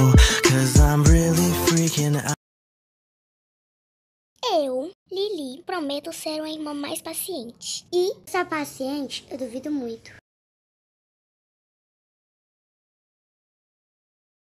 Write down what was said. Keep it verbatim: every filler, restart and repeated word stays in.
cause I'm really freaking out. Eu, Lili, prometo ser uma irmã mais paciente. E, só paciente, eu duvido muito.